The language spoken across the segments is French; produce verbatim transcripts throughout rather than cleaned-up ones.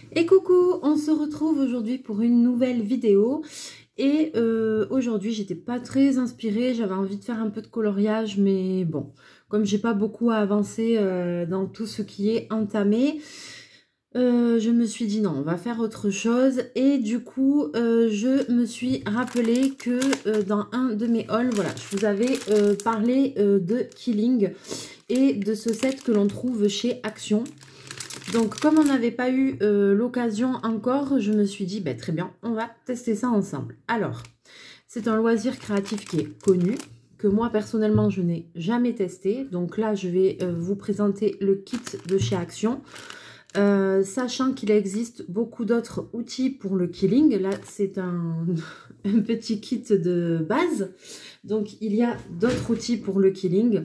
Et coucou, on se retrouve aujourd'hui pour une nouvelle vidéo. Et euh, aujourd'hui, j'étais pas très inspirée, j'avais envie de faire un peu de coloriage, mais bon, comme j'ai pas beaucoup à avancer euh, dans tout ce qui est entamé, euh, je me suis dit non, on va faire autre chose. Et du coup, euh, je me suis rappelé que euh, dans un de mes hauls, voilà, je vous avais euh, parlé euh, de Killing et de ce set que l'on trouve chez Action. Donc comme on n'avait pas eu euh, l'occasion encore, je me suis dit, bah, très bien, on va tester ça ensemble. Alors, c'est un loisir créatif qui est connu, que moi personnellement je n'ai jamais testé. Donc là, je vais euh, vous présenter le kit de chez Action. Euh, sachant qu'il existe beaucoup d'autres outils pour le Killing. Là, c'est un, un petit kit de base. Donc il y a d'autres outils pour le Killing.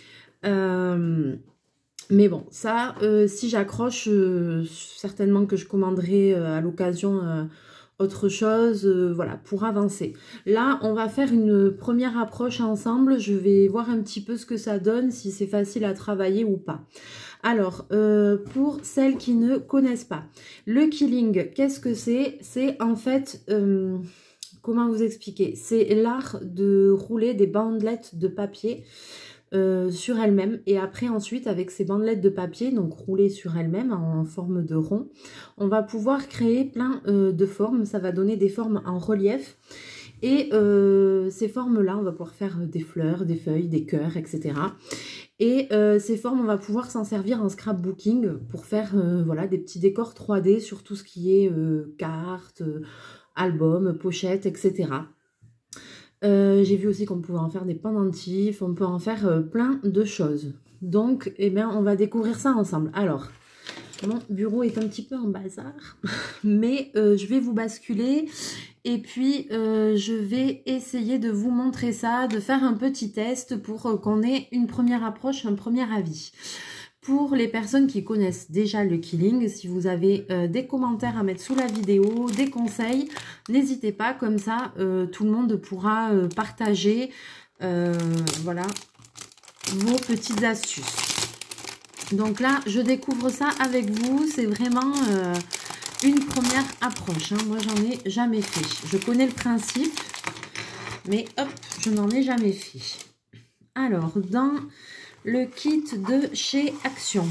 Euh... Mais bon, ça, euh, si j'accroche, euh, certainement que je commanderai euh, à l'occasion euh, autre chose, euh, voilà, pour avancer. Là, on va faire une première approche ensemble. Je vais voir un petit peu ce que ça donne, si c'est facile à travailler ou pas. Alors, euh, pour celles qui ne connaissent pas, le Killing, qu'est-ce que c'est? C'est en fait... Euh, comment vous expliquer? C'est l'art de rouler des bandelettes de papier Euh, sur elle-même, et après ensuite avec ces bandelettes de papier, donc roulées sur elle-même en forme de rond, on va pouvoir créer plein euh, de formes. Ça va donner des formes en relief, et euh, ces formes là on va pouvoir faire des fleurs, des feuilles, des cœurs, etc. Et euh, ces formes, on va pouvoir s'en servir en scrapbooking pour faire euh, voilà, des petits décors trois D sur tout ce qui est euh, cartes, euh, albums, pochettes, et cetera. Euh, j'ai vu aussi qu'on pouvait en faire des pendentifs, on peut en faire euh, plein de choses. Donc, eh bien, on va découvrir ça ensemble. Alors, mon bureau est un petit peu en bazar, mais euh, je vais vous basculer et puis euh, je vais essayer de vous montrer ça, de faire un petit test pour euh, qu'on ait une première approche, un premier avis. Pour les personnes qui connaissent déjà le Killing, si vous avez euh, des commentaires à mettre sous la vidéo, des conseils, n'hésitez pas, comme ça euh, tout le monde pourra euh, partager euh, voilà, vos petites astuces. Donc là, je découvre ça avec vous, c'est vraiment euh, une première approche, hein. Moi, j'en ai jamais fait. Je connais le principe, mais hop, je n'en ai jamais fait. Alors, dans le kit de chez Action.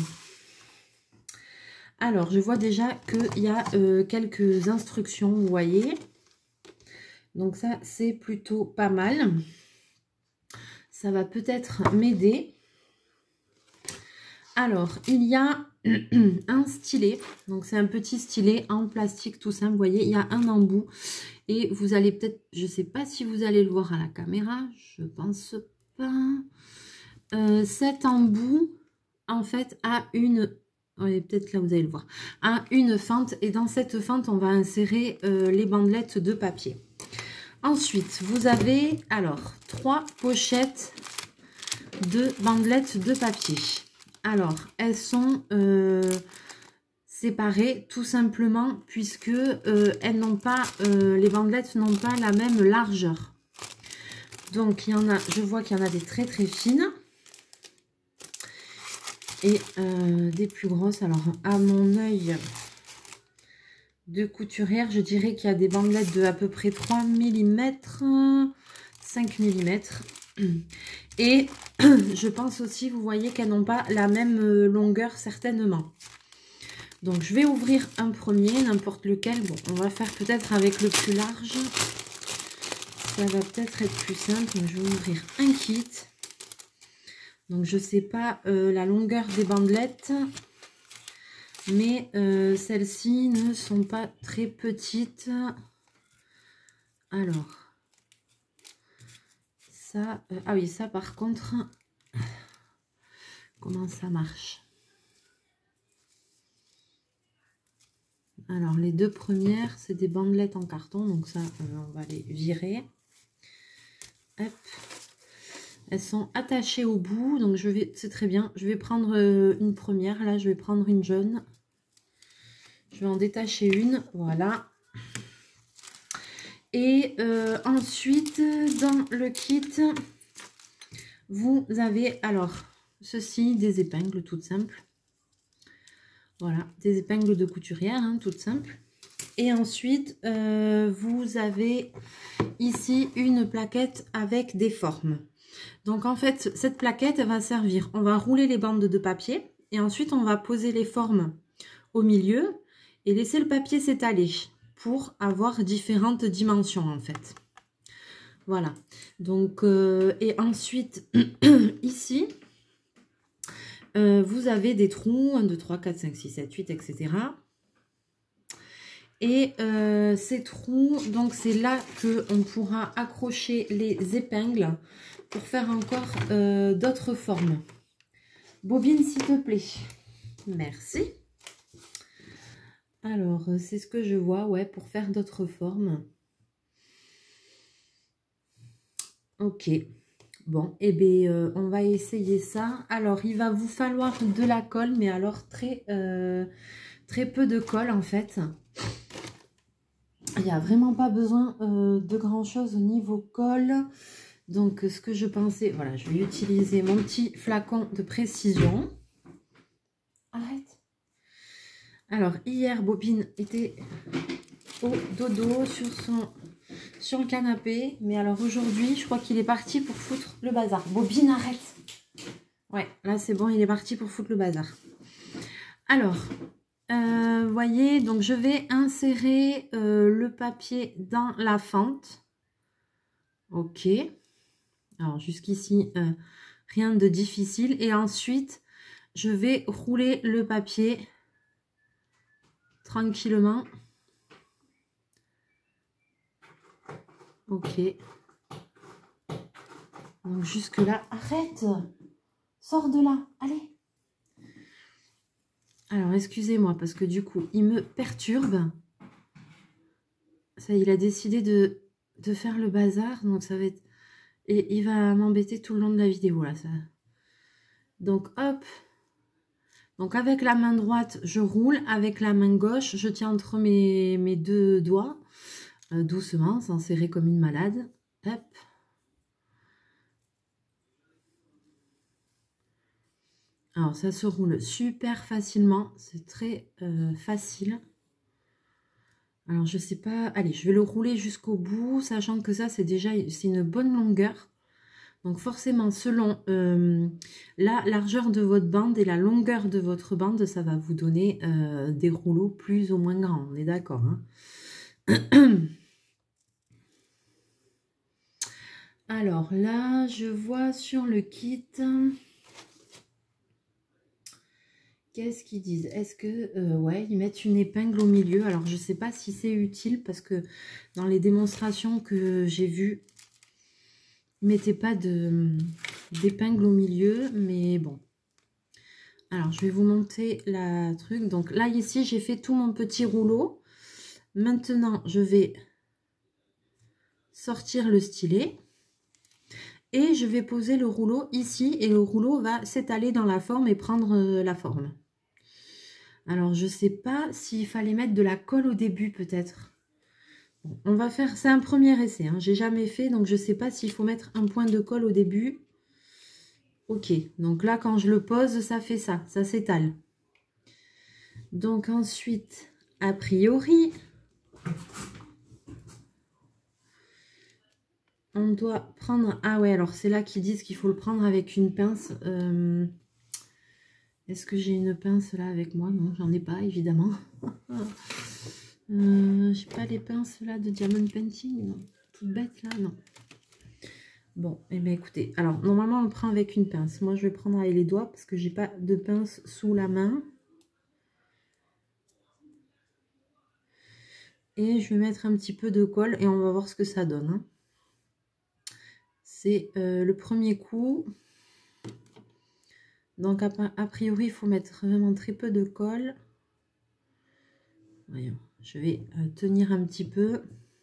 Alors, je vois déjà qu'il y a euh, quelques instructions, vous voyez. Donc ça, c'est plutôt pas mal. Ça va peut-être m'aider. Alors, il y a un stylet. Donc, c'est un petit stylet en plastique tout simple. Vous voyez, il y a un embout. Et vous allez peut-être, je ne sais pas si vous allez le voir à la caméra. Je pense pas. Euh, cet embout, en fait, a une... Oui, peut-être là, vous allez le voir. A une fente. Et dans cette fente, on va insérer euh, les bandelettes de papier. Ensuite, vous avez, alors, trois pochettes de bandelettes de papier. Alors, elles sont euh, séparées tout simplement puisque euh, elles n'ont pas, euh, les bandelettes n'ont pas la même largeur. Donc, il y en a, je vois qu'il y en a des très très fines. Et euh, des plus grosses. Alors, à mon œil de couturière, je dirais qu'il y a des bandelettes de à peu près trois millimètres, cinq millimètres. Et je pense aussi, vous voyez qu'elles n'ont pas la même longueur certainement. Donc, je vais ouvrir un premier, n'importe lequel. Bon, on va faire peut-être avec le plus large. Ça va peut-être être plus simple. Donc, je vais ouvrir un kit. Donc, je ne sais pas euh, la longueur des bandelettes, mais euh, celles-ci ne sont pas très petites. Alors, ça, euh, ah oui, ça par contre, comment ça marche? Alors, les deux premières, c'est des bandelettes en carton, donc ça, euh, on va les virer. Hop. Elles sont attachées au bout, donc je vais, c'est très bien. Je vais prendre une première, là je vais prendre une jaune. Je vais en détacher une, voilà. Et euh, ensuite, dans le kit, vous avez alors ceci, des épingles toutes simples. Voilà, des épingles de couturière, hein, toutes simples. Et ensuite, euh, vous avez ici une plaquette avec des formes. Donc en fait, cette plaquette, elle va servir, on va rouler les bandes de papier et ensuite on va poser les formes au milieu et laisser le papier s'étaler pour avoir différentes dimensions en fait. Voilà, donc euh, et ensuite ici, euh, vous avez des trous, un, deux, trois, quatre, cinq, six, sept, huit, et cetera. Et euh, ces trous, donc c'est là que on pourra accrocher les épingles pour faire encore euh, d'autres formes. Bobine s'il te plaît. Merci. Alors, c'est ce que je vois, ouais, pour faire d'autres formes. Ok. Bon, et eh bien, euh, on va essayer ça. Alors, il va vous falloir de la colle, mais alors très, euh, très peu de colle en fait. Il n'y a vraiment pas besoin euh, de grand chose au niveau colle. Donc ce que je pensais, voilà, je vais utiliser mon petit flacon de précision. Arrête. Alors hier, Bobine était au dodo sur, son, sur le canapé. Mais alors aujourd'hui, je crois qu'il est parti pour foutre le bazar. Bobine, arrête. Ouais, là c'est bon, il est parti pour foutre le bazar. Alors... Euh, voyez, donc je vais insérer euh, le papier dans la fente. Ok. Alors jusqu'ici, euh, rien de difficile. Et ensuite, je vais rouler le papier tranquillement. Ok. Donc jusque là, arrête! Sors de là, allez! Alors, excusez-moi, parce que du coup, il me perturbe. Ça, il a décidé de, de faire le bazar. Donc, ça va être... Et il va m'embêter tout le long de la vidéo, là. Ça... Donc, hop. Donc, avec la main droite, je roule. Avec la main gauche, je tiens entre mes, mes deux doigts. Euh, doucement, sans serrer comme une malade. Hop. Alors, ça se roule super facilement. C'est très euh, facile. Alors, je sais pas... Allez, je vais le rouler jusqu'au bout, sachant que ça, c'est déjà c'est une bonne longueur. Donc, forcément, selon euh, la largeur de votre bande et la longueur de votre bande, ça va vous donner euh, des rouleaux plus ou moins grands. On est d'accord, hein? Alors, là, je vois sur le kit... Qu'est-ce qu'ils disent? Est-ce que, euh, ouais, ils mettent une épingle au milieu. Alors, je ne sais pas si c'est utile parce que dans les démonstrations que j'ai vues, ils ne mettaient pas d'épingle au milieu. Mais bon. Alors, je vais vous montrer la truc. Donc là, ici, j'ai fait tout mon petit rouleau. Maintenant, je vais sortir le stylet. Et je vais poser le rouleau ici. Et le rouleau va s'étaler dans la forme et prendre la forme. Alors, je ne sais pas s'il fallait mettre de la colle au début, peut-être. Bon, on va faire... C'est un premier essai. Hein, j'ai jamais fait, donc je ne sais pas s'il faut mettre un point de colle au début. Ok, donc là, quand je le pose, ça fait ça. Ça s'étale. Donc, ensuite, a priori, on doit prendre... Ah ouais, alors c'est là qu'ils disent qu'il faut le prendre avec une pince... Euh... Est-ce que j'ai une pince là avec moi? Non, j'en ai pas, évidemment. euh, j'ai pas les pinces là de Diamond Painting, non. Toute bête là, non. Bon, et eh bien écoutez, alors normalement on le prend avec une pince. Moi je vais prendre avec les doigts parce que j'ai pas de pince sous la main. Et je vais mettre un petit peu de colle et on va voir ce que ça donne. Hein. C'est euh, le premier coup. Donc, a, a priori, il faut mettre vraiment très peu de colle. Voyons, je vais euh, tenir un petit peu.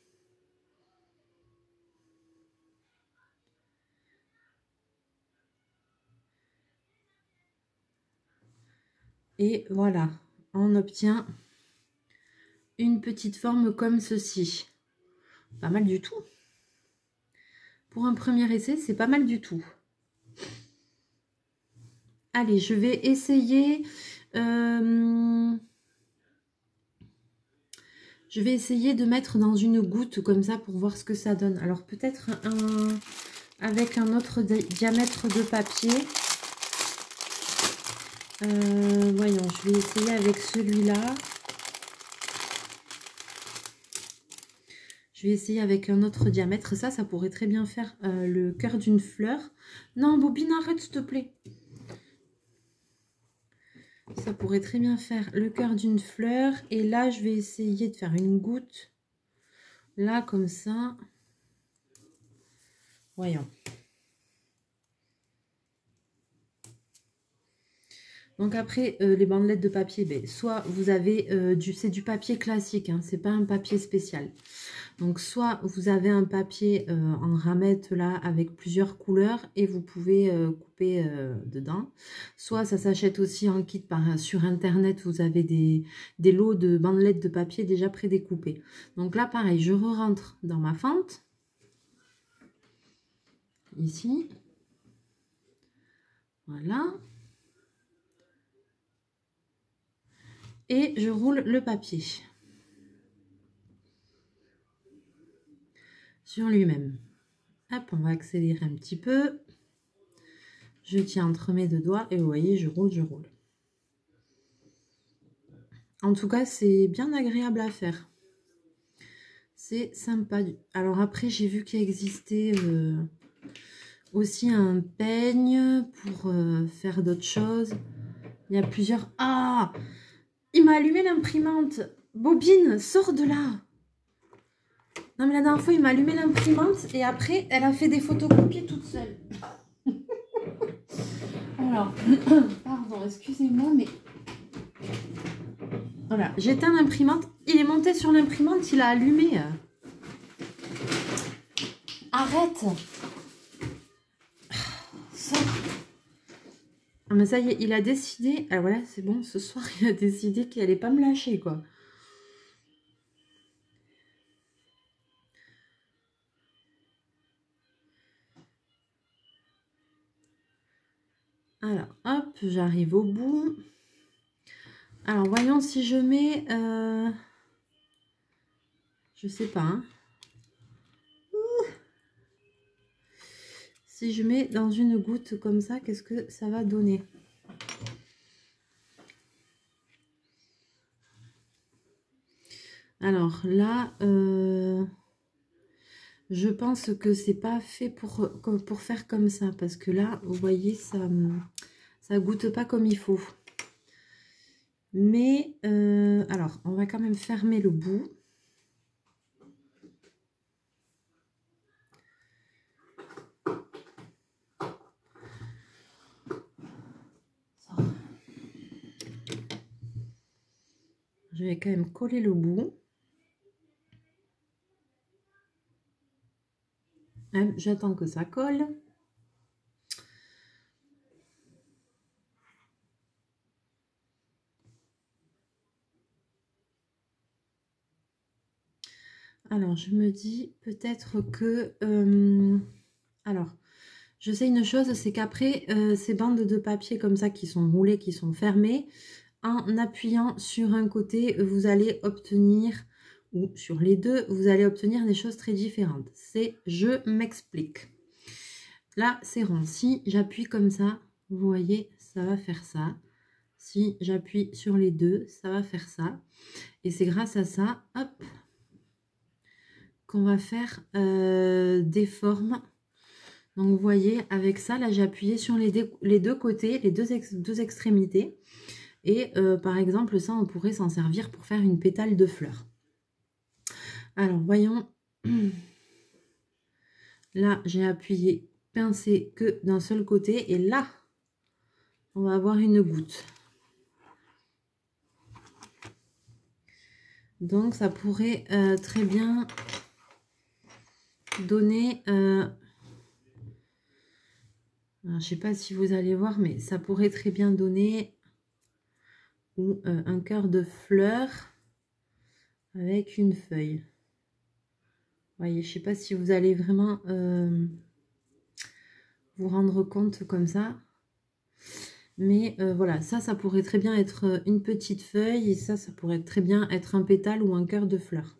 Et voilà, on obtient une petite forme comme ceci. Pas mal du tout. Pour un premier essai, c'est pas mal du tout. Allez, je vais essayer... Euh, je vais essayer de mettre dans une goutte comme ça pour voir ce que ça donne. Alors peut-être un, avec un autre diamètre de papier. Euh, voyons, je vais essayer avec celui-là. Je vais essayer avec un autre diamètre. Ça, ça pourrait très bien faire euh, le cœur d'une fleur. Non, Bobine, arrête, s'il te plaît. Ça pourrait très bien faire le cœur d'une fleur. Et là, je vais essayer de faire une goutte. Là, comme ça. Voyons. Donc après, euh, les bandelettes de papier, ben, soit vous avez euh, du... C'est du papier classique, hein, c'est pas un papier spécial. Donc soit vous avez un papier euh, en ramette là avec plusieurs couleurs et vous pouvez euh, couper euh, dedans. Soit ça s'achète aussi en kit par, sur internet, vous avez des, des lots de bandelettes de papier déjà prédécoupées. Donc là pareil, je re-rentre dans ma fente. Ici. Voilà. Et je roule le papier sur lui-même. Hop, on va accélérer un petit peu. Je tiens entre mes deux doigts et vous voyez, je roule, je roule. En tout cas, c'est bien agréable à faire. C'est sympa. Alors après, j'ai vu qu'il existait euh, aussi un peigne pour euh, faire d'autres choses. Il y a plusieurs... Ah! Il m'a allumé l'imprimante. Bobine, sors de là. Non mais la dernière fois, il m'a allumé l'imprimante et après, elle a fait des photocopies toute seule. Alors, pardon, excusez-moi, mais... Voilà, j'éteins l'imprimante. Il est monté sur l'imprimante, il a allumé. Arrête. Ça. Ah, mais ça y est, il a décidé... Ah voilà, c'est bon, ce soir, il a décidé qu'il allait pas me lâcher, quoi. Alors, hop, j'arrive au bout. Alors, voyons si je mets... Euh... Je sais pas. Hein. Si je mets dans une goutte comme ça, qu'est-ce que ça va donner? Alors là, euh... je pense que c'est pas fait pour, pour faire comme ça. Parce que là, vous voyez, ça ça goûte pas comme il faut. Mais, euh... alors, on va quand même fermer le bout. Je vais quand même coller le bout. J'attends que ça colle. Alors, je me dis peut-être que... Euh, alors, je sais une chose, c'est qu'après, euh, ces bandes de papier comme ça qui sont roulées, qui sont fermées, en appuyant sur un côté, vous allez obtenir, ou sur les deux, vous allez obtenir des choses très différentes. C'est, je m'explique. Là, c'est rond. Si j'appuie comme ça, vous voyez, ça va faire ça. Si j'appuie sur les deux, ça va faire ça. Et c'est grâce à ça, hop, qu'on va faire euh, des formes. Donc, vous voyez, avec ça, là, j'ai appuyé sur les, les deux côtés, les deux, ex deux extrémités. Et euh, par exemple, ça, on pourrait s'en servir pour faire une pétale de fleur. Alors, voyons. Là, j'ai appuyé, pincé que d'un seul côté. Et là, on va avoir une goutte. Donc, ça pourrait euh, très bien donner... Euh, je ne sais pas si vous allez voir, mais ça pourrait très bien donner ou euh, un cœur de fleur avec une feuille. Vous voyez, je ne sais pas si vous allez vraiment euh, vous rendre compte comme ça. Mais euh, voilà, ça, ça pourrait très bien être une petite feuille. Et ça, ça pourrait très bien être un pétale ou un cœur de fleur.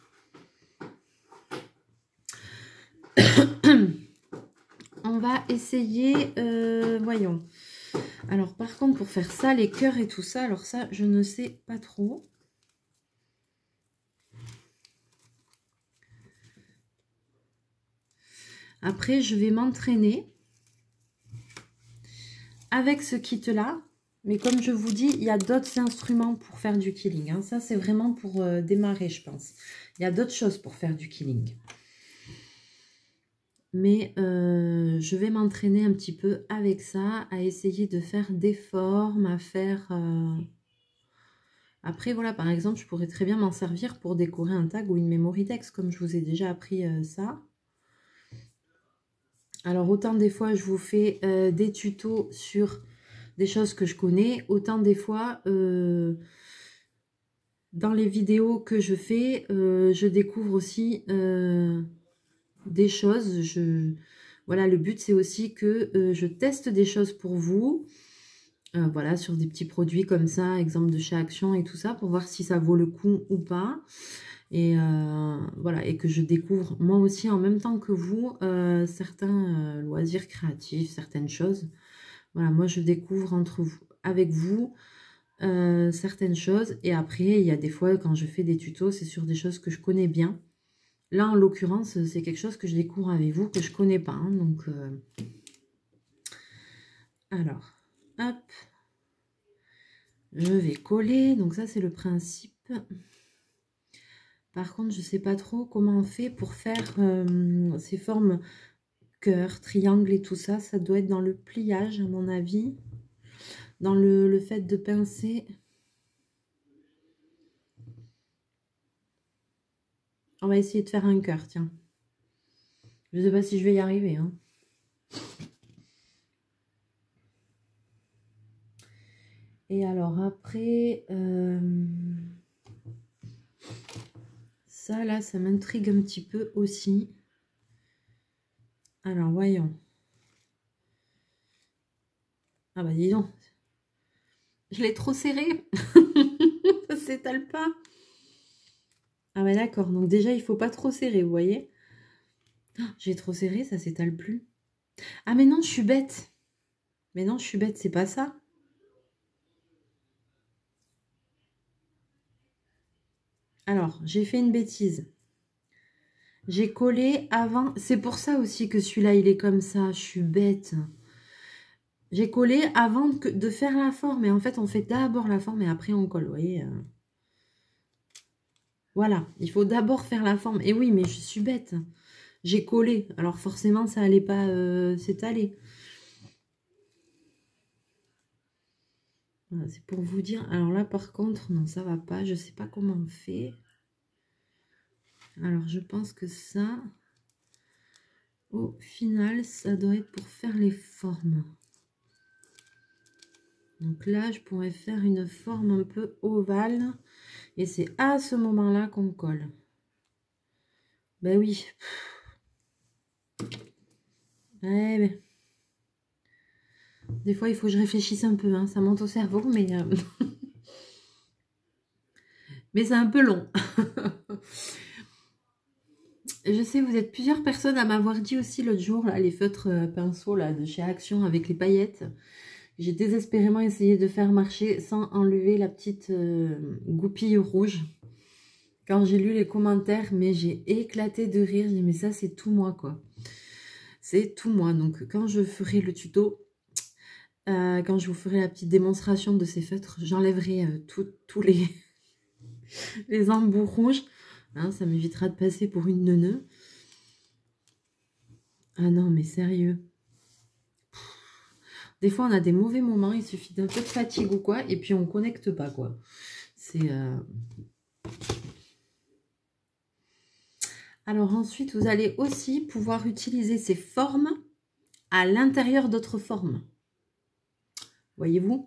On va essayer, euh, voyons. Alors, par contre, pour faire ça, les cœurs et tout ça, alors ça, je ne sais pas trop. Après, je vais m'entraîner avec ce kit-là. Mais comme je vous dis, il y a d'autres instruments pour faire du killing. Hein. Ça, c'est vraiment pour euh, démarrer, je pense. Il y a d'autres choses pour faire du killing. Mais euh, je vais m'entraîner un petit peu avec ça, à essayer de faire des formes, à faire... Euh... Après, voilà, par exemple, je pourrais très bien m'en servir pour décorer un tag ou une memory text, comme je vous ai déjà appris euh, ça. Alors, autant des fois, je vous fais euh, des tutos sur des choses que je connais, autant des fois, euh, dans les vidéos que je fais, euh, je découvre aussi euh, des choses. Je... Voilà, le but, c'est aussi que euh, je teste des choses pour vous. Euh, voilà, sur des petits produits comme ça, exemple de chez Action et tout ça, pour voir si ça vaut le coup ou pas. Et euh, voilà, et que je découvre moi aussi en même temps que vous euh, certains euh, loisirs créatifs, certaines choses. Voilà, moi je découvre entre vous, avec vous euh, certaines choses. Et après, il y a des fois quand je fais des tutos, c'est sur des choses que je connais bien. Là, en l'occurrence, c'est quelque chose que je découvre avec vous, que je connais pas. Hein, donc, euh... alors, hop. Je vais coller. Donc ça, c'est le principe. Par contre, je ne sais pas trop comment on fait pour faire euh, ces formes cœur, triangle et tout ça. Ça doit être dans le pliage, à mon avis. Dans le, le fait de pincer. On va essayer de faire un cœur, tiens. Je ne sais pas si je vais y arriver. Hein. Et alors après... Euh... Ça, là, ça m'intrigue un petit peu aussi. Alors, voyons. Ah bah, dis donc. Je l'ai trop serré. Ça s'étale pas. Ah bah d'accord. Donc déjà, il faut pas trop serrer, vous voyez. Oh, j'ai trop serré, ça s'étale plus. Ah mais non, je suis bête. Mais non, je suis bête, c'est pas ça. Alors, j'ai fait une bêtise. J'ai collé avant... C'est pour ça aussi que celui-là, il est comme ça. Je suis bête. J'ai collé avant de faire la forme. Et en fait, on fait d'abord la forme et après, on colle. Vous voyez. Voilà. Il faut d'abord faire la forme. Et oui, mais je suis bête. J'ai collé. Alors, forcément, ça allait pas euh, s'étaler. Voilà, c'est pour vous dire. Alors là, par contre, non, ça va pas. Je sais pas comment on fait. Alors, je pense que ça, au final, ça doit être pour faire les formes. Donc là, je pourrais faire une forme un peu ovale. Et c'est à ce moment-là qu'on colle. Ben oui. Ouais, ben. Des fois, il faut que je réfléchisse un peu. Hein. Ça monte au cerveau, mais... Euh... mais c'est un peu long. Je sais, vous êtes plusieurs personnes à m'avoir dit aussi l'autre jour, là, les feutres euh, pinceaux là, de chez Action avec les paillettes. J'ai désespérément essayé de faire marcher sans enlever la petite euh, goupille rouge. Quand j'ai lu les commentaires, mais j'ai éclaté de rire. J'ai dit, mais ça, c'est tout moi, quoi. C'est tout moi. Donc, quand je ferai le tuto, euh, quand je vous ferai la petite démonstration de ces feutres, j'enlèverai euh, tous les, les embouts rouges. Hein, ça m'évitera de passer pour une neuneu. Ah non, mais sérieux. Des fois, on a des mauvais moments. Il suffit d'un peu de fatigue ou quoi. Et puis, on ne connecte pas, quoi. C'est... Euh... Alors ensuite, vous allez aussi pouvoir utiliser ces formes à l'intérieur d'autres formes. Voyez-vous?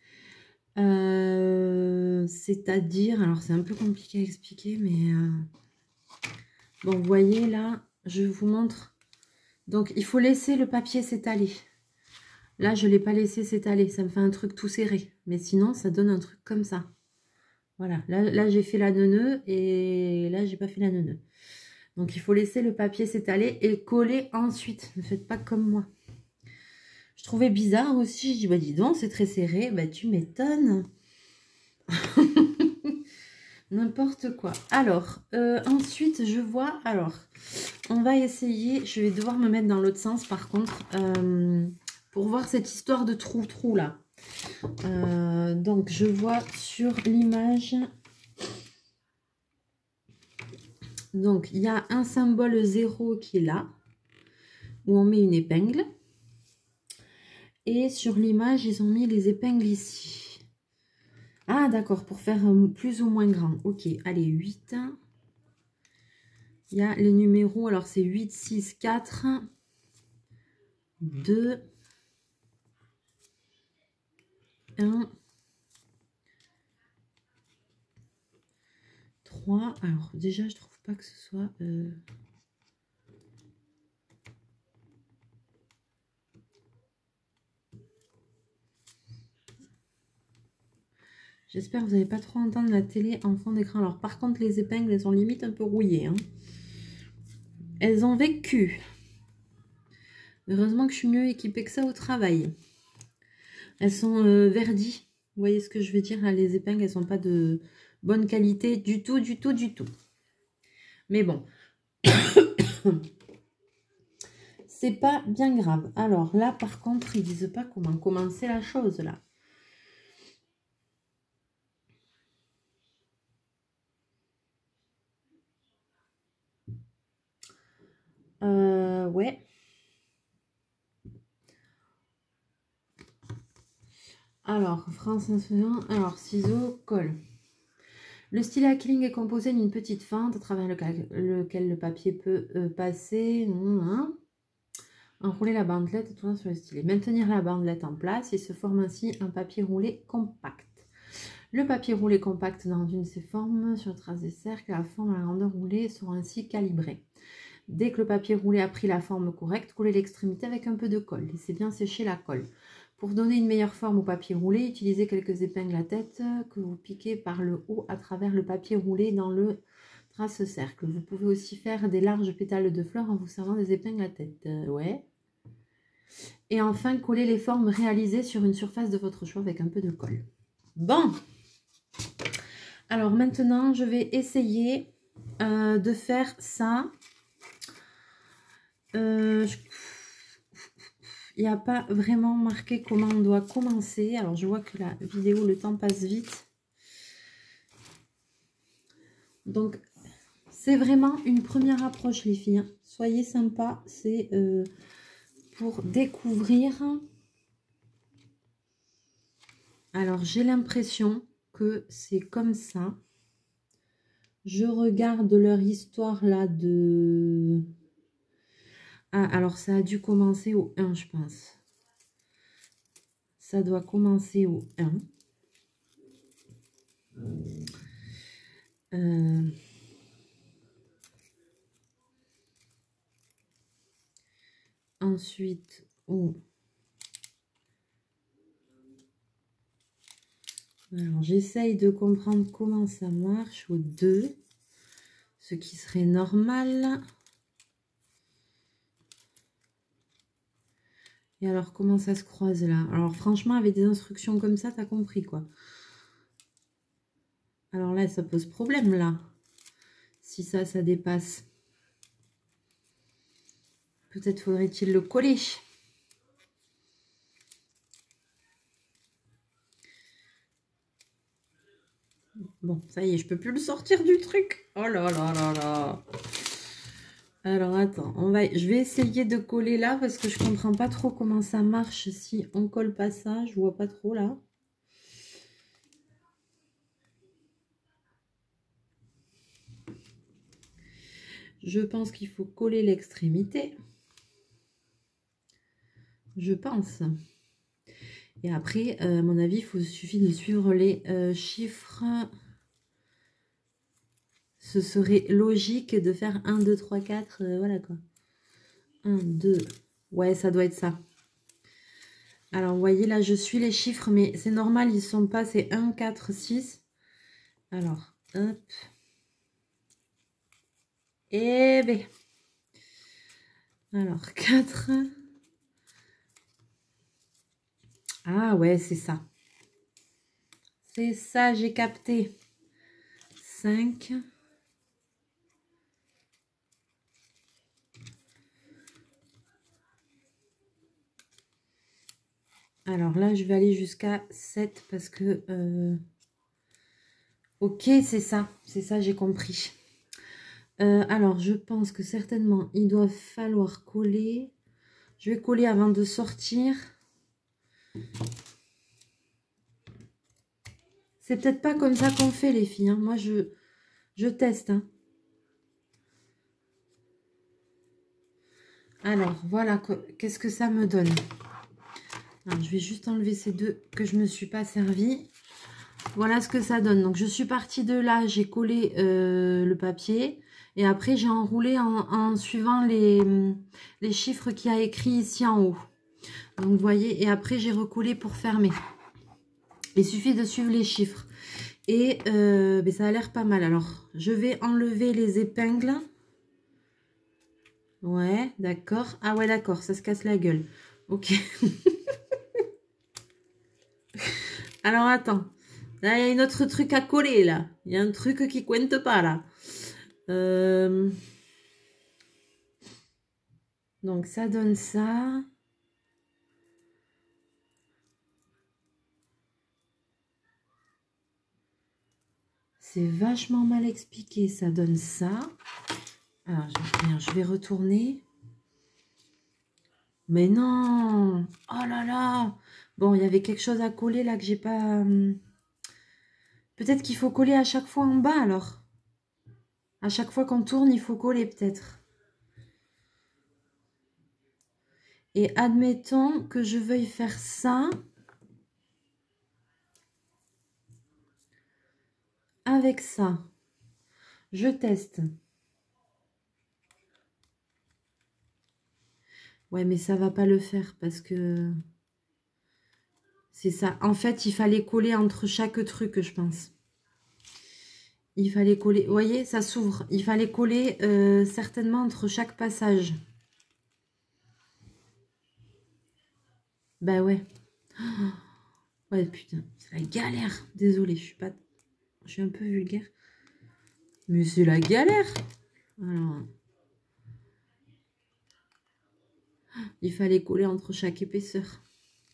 euh, C'est-à-dire, alors c'est un peu compliqué à expliquer, mais... Euh... Bon, vous voyez là, je vous montre. Donc, il faut laisser le papier s'étaler. Là, je ne l'ai pas laissé s'étaler. Ça me fait un truc tout serré. Mais sinon, ça donne un truc comme ça. Voilà. Là, là j'ai fait la neuneu et là, j'ai pas fait la neuneu. Donc, il faut laisser le papier s'étaler et coller ensuite. Ne faites pas comme moi. Je trouvais bizarre aussi. Je dis, bah dis donc, c'est très serré. Bah, tu m'étonnes. N'importe quoi. Alors, euh, ensuite, je vois... Alors, on va essayer... Je vais devoir me mettre dans l'autre sens, par contre, euh, pour voir cette histoire de trou-trou, là. Euh, donc, je vois sur l'image... Donc, il y a un symbole zéro qui est là, où on met une épingle. Et sur l'image, ils ont mis les épingles ici. Ah, d'accord, pour faire plus ou moins grand. Ok, allez, huit. Il y a les numéros, alors c'est huit, six, quatre, deux, un, trois. Alors, déjà, je trouve pas que ce soit... Euh... J'espère que vous n'allez pas trop entendre la télé en fond d'écran. Alors, par contre, les épingles, elles sont limite un peu rouillées. Hein. Elles ont vécu. Heureusement que je suis mieux équipée que ça au travail. Elles sont euh, verdies. Vous voyez ce que je veux dire? Là, les épingles, elles sont pas de bonne qualité du tout, du tout, du tout. Mais bon. C'est pas bien grave. Alors là, par contre, ils disent pas comment commencer la chose, là. Euh, ouais. Alors, France insouciant. Alors, ciseaux, colle. Le stylet acrylique est composé d'une petite fente à travers lequel, lequel le papier peut euh, passer. Hein. Enrouler la bandelette et tourner sur le stylet. Maintenir la bandelette en place. Il se forme ainsi un papier roulé compact. Le papier roulé compact dans une de ses formes sur trace des cercles, la forme et la grandeur roulée seront ainsi calibrées. Dès que le papier roulé a pris la forme correcte, collez l'extrémité avec un peu de colle. Laissez bien sécher la colle. Pour donner une meilleure forme au papier roulé, utilisez quelques épingles à tête que vous piquez par le haut à travers le papier roulé dans le trace-cercle. Vous pouvez aussi faire des larges pétales de fleurs en vous servant des épingles à tête. Euh, ouais. Et enfin, collez les formes réalisées sur une surface de votre choix avec un peu de colle. Bon. Alors maintenant, je vais essayer euh, de faire ça. Euh, je... Il n'y a pas vraiment marqué comment on doit commencer. Alors, je vois que la vidéo, le temps passe vite. Donc, c'est vraiment une première approche, les filles. Soyez sympas. C'est euh, pour découvrir. Alors, j'ai l'impression que c'est comme ça. Je regarde leur histoire là de... Ah, alors ça a dû commencer au un, je pense. Ça doit commencer au un. Euh... Ensuite, au... Alors, j'essaye de comprendre comment ça marche au deux. Ce qui serait normal. Et alors, comment ça se croise là? Alors, franchement, avec des instructions comme ça, t'as compris, quoi. Alors là, ça pose problème, là. Si ça, ça dépasse. Peut-être faudrait-il le coller. Bon, ça y est, je peux plus le sortir du truc. Oh là là là là. Alors, attends, on va... je vais essayer de coller là parce que je comprends pas trop comment ça marche si on colle pas ça. Je vois pas trop là. Je pense qu'il faut coller l'extrémité. Je pense. Et après, euh, à mon avis, il faut, suffit de suivre les euh, chiffres. Ce serait logique de faire un, deux, trois, quatre. Euh, voilà quoi. un, deux. Ouais, ça doit être ça. Alors, vous voyez, là, je suis les chiffres, mais c'est normal, ils ne sont pas, c'est un, quatre, six. Alors, hop. Et B. Alors, quatre. Ah ouais, c'est ça. C'est ça, j'ai capté. cinq. Alors là, je vais aller jusqu'à sept parce que... Euh... Ok, c'est ça. C'est ça, j'ai compris. Euh, alors, je pense que certainement, il doit falloir coller. Je vais coller avant de sortir. C'est peut-être pas comme ça qu'on fait, les filles. Hein. Moi, je, je teste. Hein. Alors, voilà. Qu'est-ce que ça me donne? Alors, je vais juste enlever ces deux que je ne me suis pas servi. Voilà ce que ça donne. Donc, je suis partie de là. J'ai collé euh, le papier. Et après, j'ai enroulé en, en suivant les, les chiffres qu'il y a écrit ici en haut. Donc, vous voyez. Et après, j'ai recollé pour fermer. Il suffit de suivre les chiffres. Et euh, ben, ça a l'air pas mal. Alors, je vais enlever les épingles. Ouais, d'accord. Ah ouais, d'accord. Ça se casse la gueule. Ok. Alors, attends. Là, il y a un autre truc à coller, là. Il y a un truc qui cointe pas, là. Euh... Donc, ça donne ça. C'est vachement mal expliqué. Ça donne ça. Alors, je, je vais retourner. Mais non! Oh là là! Bon, il y avait quelque chose à coller, là, que j'ai pas... Peut-être qu'il faut coller à chaque fois en bas, alors. À chaque fois qu'on tourne, il faut coller, peut-être. Et admettons que je veuille faire ça avec ça. Je teste. Ouais, mais ça va pas le faire parce que... C'est ça. En fait, il fallait coller entre chaque truc, je pense. Il fallait coller... Vous voyez, ça s'ouvre. Il fallait coller euh, certainement entre chaque passage. Bah ouais. Ouais, putain, c'est la galère. Désolée, je suis pas... Je suis un peu vulgaire. Mais c'est la galère. Alors... Il fallait coller entre chaque épaisseur.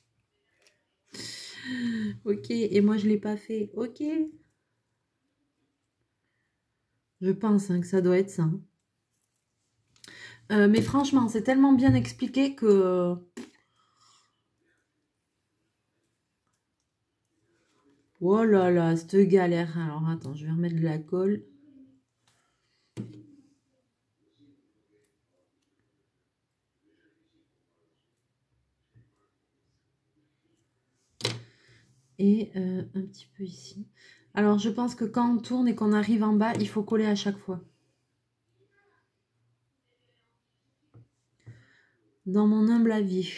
Ok, et moi je l'ai pas fait. Ok. Je pense hein, que ça doit être ça. Euh, mais franchement, c'est tellement bien expliqué que... Oh là là, cette galère. Alors attends, je vais remettre de la colle. Et euh, un petit peu ici. Alors je pense que quand on tourne et qu'on arrive en bas, il faut coller à chaque fois. Dans mon humble avis.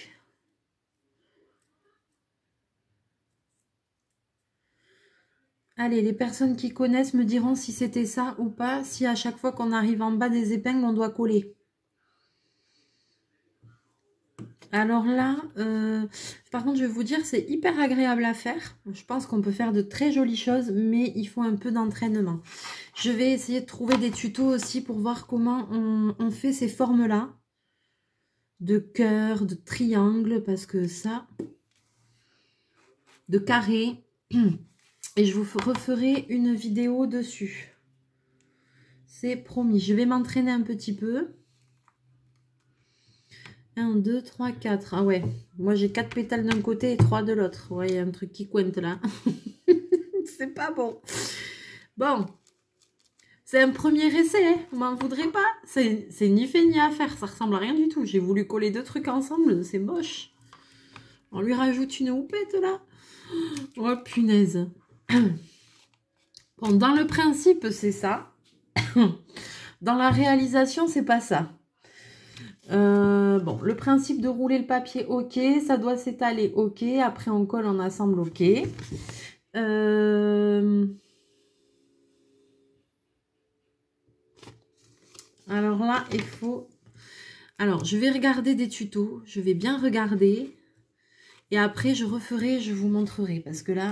Allez, les personnes qui connaissent me diront si c'était ça ou pas, si à chaque fois qu'on arrive en bas des épingles, on doit coller. Alors là, euh, par contre, je vais vous dire, c'est hyper agréable à faire. Je pense qu'on peut faire de très jolies choses, mais il faut un peu d'entraînement. Je vais essayer de trouver des tutos aussi pour voir comment on, on fait ces formes-là. De cœur, de triangle, parce que ça... De carré. Et je vous referai une vidéo dessus. C'est promis. Je vais m'entraîner un petit peu. un, deux, trois, quatre. Ah ouais. Moi, j'ai quatre pétales d'un côté et trois de l'autre. Ouais, il y a un truc qui cointe là. C'est pas bon. Bon. C'est un premier essai. Hein. Vous m'en voudrez pas. C'est ni fait ni à faire. Ça ressemble à rien du tout. J'ai voulu coller deux trucs ensemble. C'est moche. On lui rajoute une houppette là. Oh punaise. Bon, dans le principe, c'est ça. Dans la réalisation, c'est pas ça. Euh, bon, le principe de rouler le papier, ok. Ça doit s'étaler, ok. Après, on colle, on assemble, ok. Euh... Alors là, il faut... Alors, je vais regarder des tutos. Je vais bien regarder. Et après, je referai, je vous montrerai. Parce que là,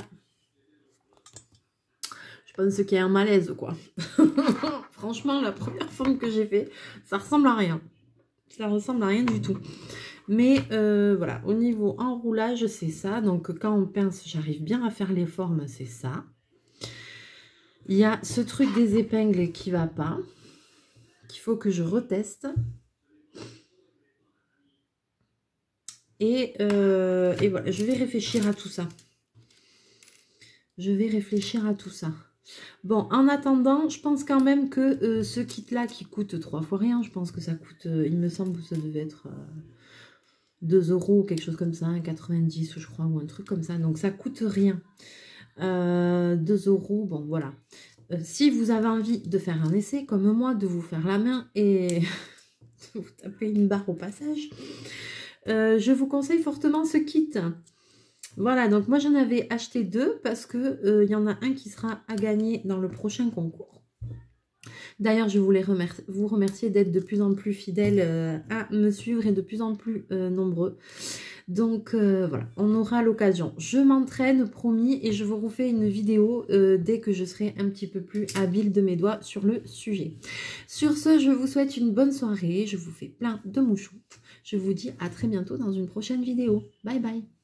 je pense qu'il y a un malaise, quoi. Franchement, la première forme que j'ai fait, ça ressemble à rien. Ça ressemble à rien du tout. Mais euh, voilà, au niveau enroulage, c'est ça. Donc, quand on pince, j'arrive bien à faire les formes, c'est ça. Il y a ce truc des épingles qui va pas. Qu'il faut que je reteste. Et, euh, et voilà, je vais réfléchir à tout ça. Je vais réfléchir à tout ça. Bon, en attendant, je pense quand même que euh, ce kit-là qui coûte trois fois rien, je pense que ça coûte, euh, il me semble que ça devait être euh, deux euros ou quelque chose comme ça, un quatre-vingt-dix je crois, ou un truc comme ça. Donc ça coûte rien. Euh, deux euros, bon voilà. Euh, si vous avez envie de faire un essai, comme moi, de vous faire la main et de vous taper une barre au passage, euh, je vous conseille fortement ce kit. Voilà, donc moi j'en avais acheté deux parce que euh, y en a un qui sera à gagner dans le prochain concours. D'ailleurs, je voulais remercier, vous remercier d'être de plus en plus fidèles euh, à me suivre et de plus en plus euh, nombreux. Donc euh, voilà, on aura l'occasion. Je m'entraîne, promis, et je vous refais une vidéo euh, dès que je serai un petit peu plus habile de mes doigts sur le sujet. Sur ce, je vous souhaite une bonne soirée. Je vous fais plein de mouchous. Je vous dis à très bientôt dans une prochaine vidéo. Bye bye.